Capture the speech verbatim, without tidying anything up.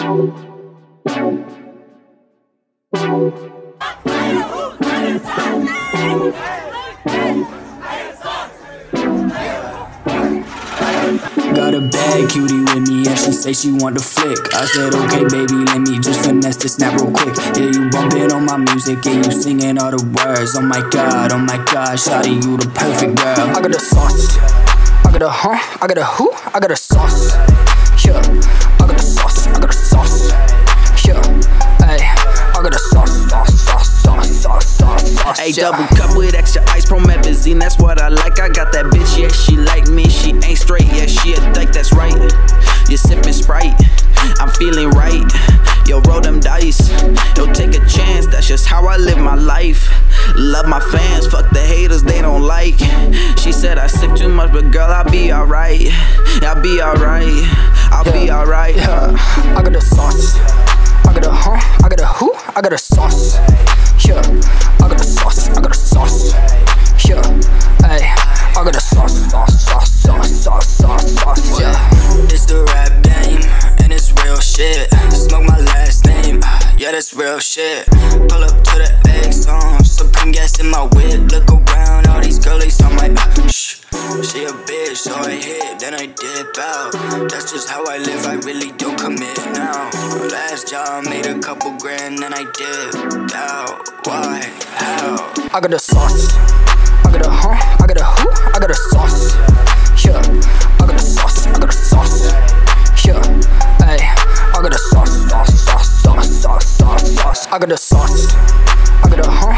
Got a bad cutie with me and she say she want the flick. I said okay baby, let me just finesse this snap real quick. Yeah, you bumpin' on my music and you singing all the words. Oh my god, oh my god, shawty, you the perfect girl. I got the sauce, I got the huh, I got the who, I got the sauce. Yeah, I got the sauce, I got the sauce. Yeah, ayy, I got the sauce, sauce, sauce, sauce, sauce, sauce, sauce. Ayy, double cup with extra ice, promethazine, that's what I like. I got that bitch, yeah, she like me, she ain't straight, yeah, she a dyke, that's right. You sippin' Sprite, I'm feeling right. Yo, roll them dice, yo, take a chance, that's just how I live my life. Love my fans, fuck the haters, they don't like. She said I sip too much, but girl, I'll be alright. I'll be alright, I'll yeah, be alright. Yeah. I got the sauce, I got the huh, I got the who, I got the sauce. Yeah, I got the sauce, I got the sauce. Yeah, ayy, I got the sauce, sauce, sauce, sauce, sauce, sauce, sauce. Yeah, it's the rap game, and it's real shit. Smoke my last name, yeah, that's real shit. Pull up to the X on, supreme gas in my whip. Look around, all these girlies on my uh, shh. She a bitch, so I hit, then I dip out. That's just how I live, I really don't commit now. Last job, made a couple grand, then I dipped out. Why? How? I got the sauce, I got the huh, I got the who, I got the sauce. Yeah, I got the sauce, I got the sauce. Yeah, ayy, I got the sauce, sauce, sauce, sauce, sauce, sauce, sauce. I got the sauce, I got the huh,